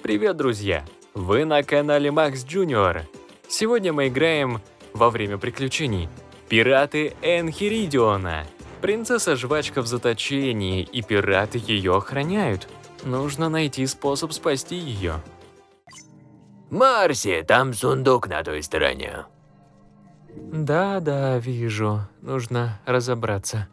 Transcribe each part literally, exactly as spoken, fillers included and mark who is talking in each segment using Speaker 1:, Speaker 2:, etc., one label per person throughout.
Speaker 1: Привет, друзья! Вы на канале Макс Джуниор. Сегодня мы играем во время приключений. Пираты Энхиридиона. Принцесса-жвачка в заточении, и пираты ее охраняют. Нужно найти способ спасти ее.
Speaker 2: Марси, там сундук на той стороне.
Speaker 1: Да-да, вижу. Нужно разобраться.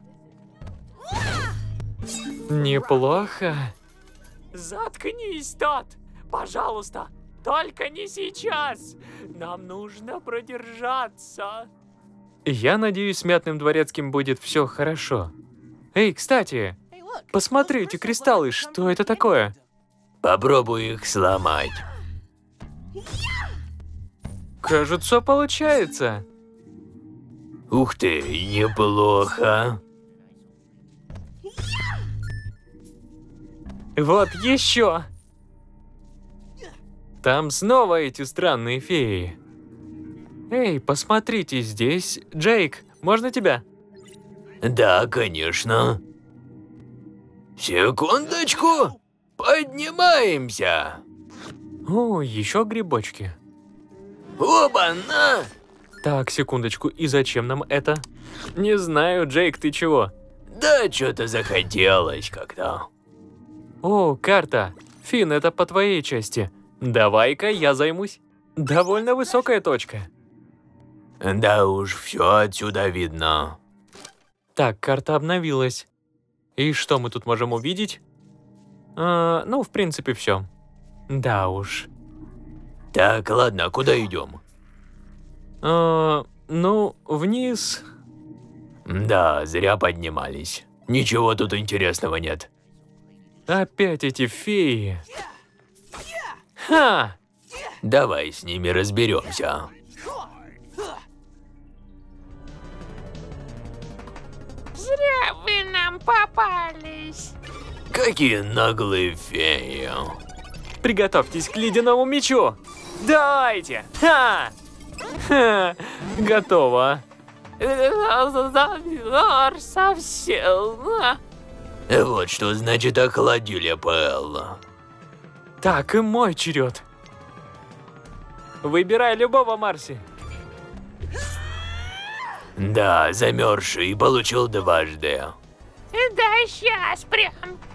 Speaker 1: Неплохо.
Speaker 3: Заткнись, тот! Пожалуйста, только не сейчас! Нам нужно продержаться.
Speaker 1: Я надеюсь, с Мятным Дворецким будет все хорошо. Эй, кстати, посмотрите, кристаллы, что это такое?
Speaker 2: Попробуй их сломать.
Speaker 1: Кажется, получается.
Speaker 2: Ух ты, неплохо.
Speaker 1: Вот еще. Там снова эти странные феи. Эй, посмотрите, здесь Джейк. Можно тебя?
Speaker 2: Да, конечно. Секундочку. Поднимаемся.
Speaker 1: О, еще грибочки.
Speaker 2: Оба-на!
Speaker 1: Так, секундочку, и зачем нам это? Не знаю, Джейк, ты чего?
Speaker 2: Да, что-то захотелось как-то.
Speaker 1: О, карта. Финн, это по твоей части. Давай-ка я займусь. Довольно высокая точка.
Speaker 2: Да уж, все отсюда видно.
Speaker 1: Так, карта обновилась. И что мы тут можем увидеть? А, ну, в принципе, все. Да уж.
Speaker 2: Так, ладно, куда идем?
Speaker 1: А, ну, вниз.
Speaker 2: Да, зря поднимались. Ничего тут интересного нет.
Speaker 1: Опять эти феи. Ха!
Speaker 2: Давай с ними разберемся.
Speaker 3: Зря вы нам попались.
Speaker 2: Какие наглые феи.
Speaker 1: Приготовьтесь к ледяному мечу. Давайте! Ха! Ха! Готово.
Speaker 3: Замер совсем.
Speaker 2: Вот что значит охладили Пэл.
Speaker 1: Так, и мой черед. Выбирай любого, Марси.
Speaker 2: Да, замерзший и получил дважды.
Speaker 3: Да сейчас прям.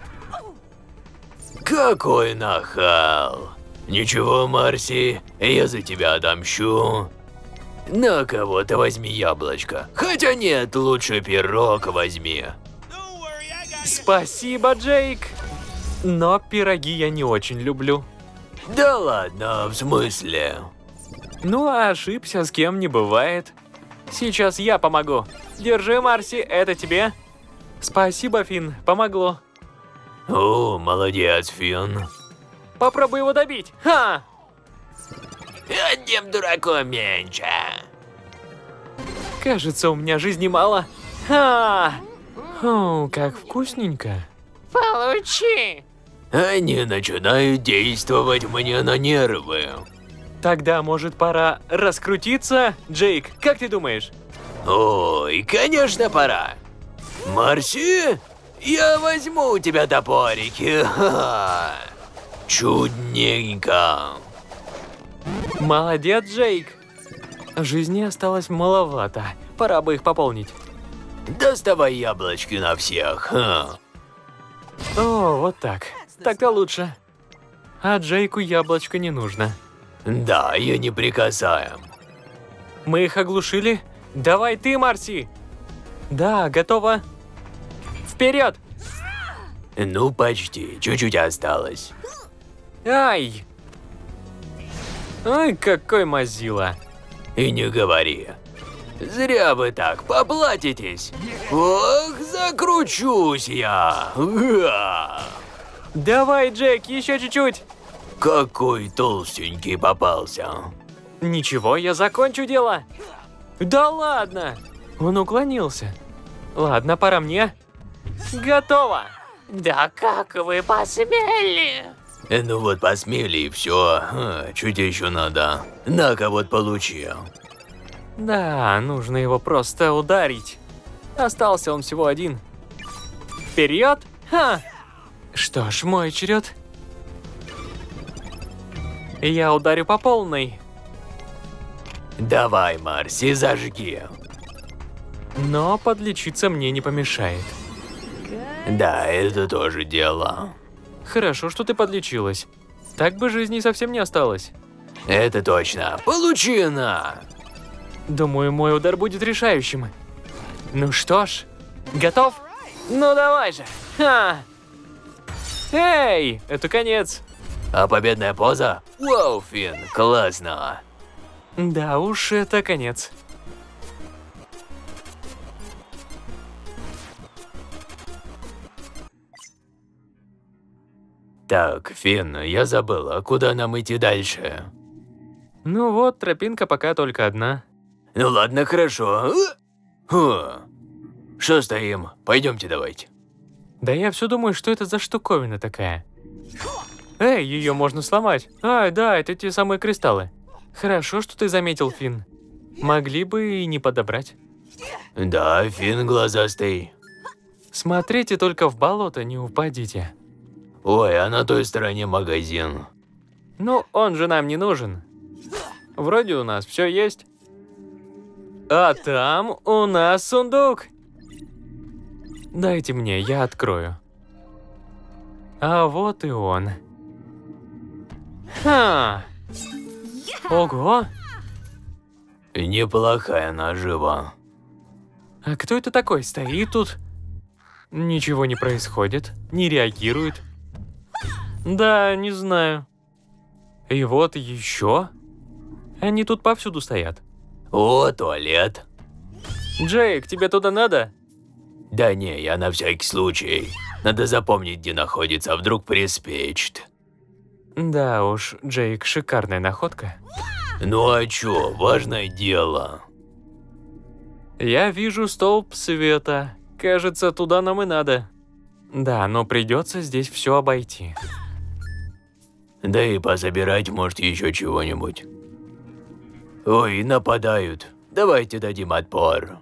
Speaker 2: Какой нахал. Ничего, Марси, я за тебя отомщу. На кого-то возьми яблочко. Хотя нет, лучше пирог возьми.
Speaker 1: Спасибо, Джейк. Но пироги я не очень люблю.
Speaker 2: Да ладно, в смысле?
Speaker 1: Ну, а ошибся, с кем не бывает. Сейчас я помогу. Держи, Марси, это тебе. Спасибо, Финн, помогло.
Speaker 2: О, молодец, Финн.
Speaker 1: Попробуй его добить. Ха!
Speaker 2: Одним дураком меньше.
Speaker 1: Кажется, у меня жизни мало. Ха! О, как вкусненько.
Speaker 3: Получи.
Speaker 2: Они начинают действовать мне на нервы.
Speaker 1: Тогда, может, пора раскрутиться? Джейк, как ты думаешь?
Speaker 2: Ой, конечно, пора. Марси, я возьму у тебя топорики. Ха-ха. Чудненько.
Speaker 1: Молодец, Джейк. Жизни осталось маловато. Пора бы их пополнить.
Speaker 2: Доставай яблочки на всех. Ха.
Speaker 1: О, вот так. Так-то лучше. А Джейку яблочко не нужно.
Speaker 2: Да, я не прикасаем.
Speaker 1: Мы их оглушили? Давай ты, Марси. Да, готово. Вперед!
Speaker 2: Ну, почти. Чуть-чуть осталось.
Speaker 1: Ай! Ай, какой мазила.
Speaker 2: И не говори. Зря вы так поплатитесь. Ох, закручусь я. Га.
Speaker 1: Давай, Джек, еще чуть-чуть.
Speaker 2: Какой толстенький попался.
Speaker 1: Ничего, я закончу дело. Да ладно. Он уклонился. Ладно, пора мне. Готово.
Speaker 3: Да как вы посмели?
Speaker 2: Ну вот посмели и все. Чуть еще надо. На-ка вот получи.
Speaker 1: Да, нужно его просто ударить. Остался он всего один. Вперед! Ха! Что ж, мой черед. Я ударю по полной.
Speaker 2: Давай, Марси, зажги.
Speaker 1: Но подлечиться мне не помешает.
Speaker 2: Да, это тоже дело.
Speaker 1: Хорошо, что ты подлечилась. Так бы жизни совсем не осталось.
Speaker 2: Это точно. Получи на!
Speaker 1: Думаю, мой удар будет решающим. Ну что ж, готов? Ну давай же. Ха! Эй, это конец.
Speaker 2: А победная поза? Вау, Финн, классно.
Speaker 1: Да уж, это конец.
Speaker 2: Так, Финн, я забыла, куда нам идти дальше?
Speaker 1: Ну вот, тропинка пока только одна.
Speaker 2: Ну ладно, хорошо. Фу. Что стоим? Пойдемте давайте.
Speaker 1: Да я все думаю, что это за штуковина такая. Эй, ее можно сломать. А, да, это те самые кристаллы. Хорошо, что ты заметил, Финн. Могли бы и не подобрать.
Speaker 2: Да, Финн глазастый.
Speaker 1: Смотрите, только в болото не упадите.
Speaker 2: Ой, а на той стороне магазин.
Speaker 1: Ну, он же нам не нужен. Вроде у нас все есть. А там у нас сундук. Дайте мне, я открою. А вот и он. Ха! Ого!
Speaker 2: Неплохая нажива.
Speaker 1: А кто это такой? Стоит тут? Ничего не происходит, не реагирует. Да, не знаю. И вот еще. Они тут повсюду стоят.
Speaker 2: О, туалет.
Speaker 1: Джейк, тебе туда надо?
Speaker 2: Да не, я на всякий случай. Надо запомнить, где находится, а вдруг приспичит.
Speaker 1: Да уж, Джейк, шикарная находка.
Speaker 2: Ну а чё, важное дело.
Speaker 1: Я вижу столб света. Кажется, туда нам и надо. Да, но придется здесь все обойти.
Speaker 2: Да и пособирать, может, еще чего-нибудь. Ой, нападают. Давайте дадим отпор.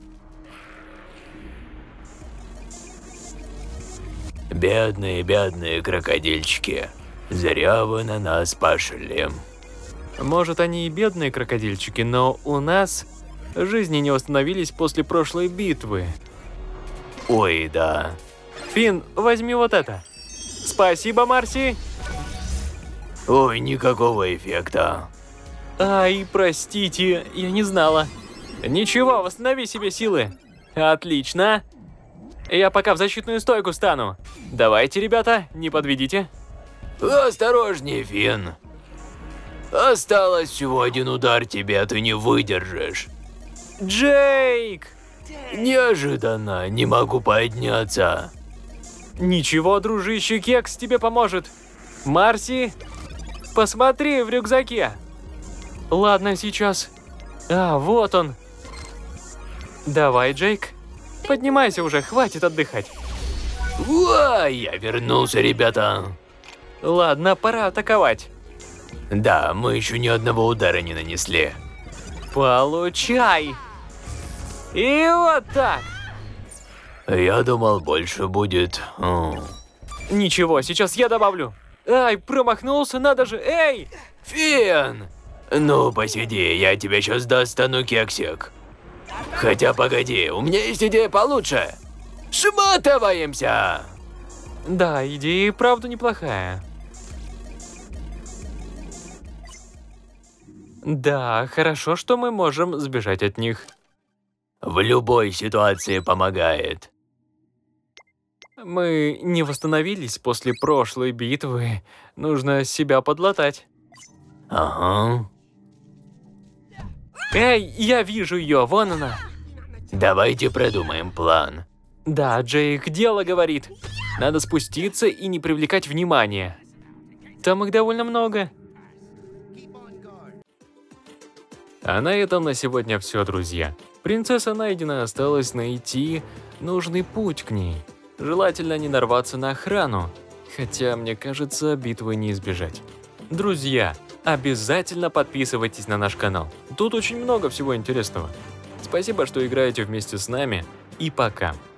Speaker 2: Бедные, бедные крокодильчики. Зря вы на нас пошли.
Speaker 1: Может, они и бедные крокодильчики, но у нас жизни не восстановились после прошлой битвы.
Speaker 2: Ой, да.
Speaker 1: Финн, возьми вот это. Спасибо, Марси.
Speaker 2: Ой, никакого эффекта.
Speaker 1: Ай, простите, я не знала. Ничего, восстанови себе силы. Отлично. Я пока в защитную стойку стану. Давайте, ребята, не подведите.
Speaker 2: Осторожнее, Финн. Осталось всего один удар тебе, а ты не выдержишь.
Speaker 1: Джейк!
Speaker 2: Неожиданно, не могу подняться.
Speaker 1: Ничего, дружище, кекс тебе поможет. Марси, посмотри в рюкзаке. Ладно, сейчас. А, вот он. Давай, Джейк. Поднимайся уже, хватит отдыхать.
Speaker 2: Ой, я вернулся, ребята.
Speaker 1: Ладно, пора атаковать.
Speaker 2: Да, мы еще ни одного удара не нанесли.
Speaker 1: Получай. И вот так.
Speaker 2: Я думал, больше будет. М.
Speaker 1: Ничего, сейчас я добавлю. Ай, промахнулся, надо же, эй!
Speaker 2: Финн! Ну, посиди, я тебе сейчас достану кексик. Хотя, погоди, у меня есть идея получше. Шматываемся!
Speaker 1: Да, идея и правда неплохая. Да, хорошо, что мы можем сбежать от них.
Speaker 2: В любой ситуации помогает.
Speaker 1: Мы не восстановились после прошлой битвы. Нужно себя подлатать.
Speaker 2: Ага.
Speaker 1: Эй, я вижу ее, вон она.
Speaker 2: Давайте продумаем план.
Speaker 1: Да, Джейк, дело говорит. Надо спуститься и не привлекать внимания. Там их довольно много. А на этом на сегодня все, друзья. Принцесса найдена, осталось найти нужный путь к ней. Желательно не нарваться на охрану, хотя, мне кажется, битвы не избежать. Друзья, обязательно подписывайтесь на наш канал. Тут очень много всего интересного. Спасибо, что играете вместе с нами, и пока.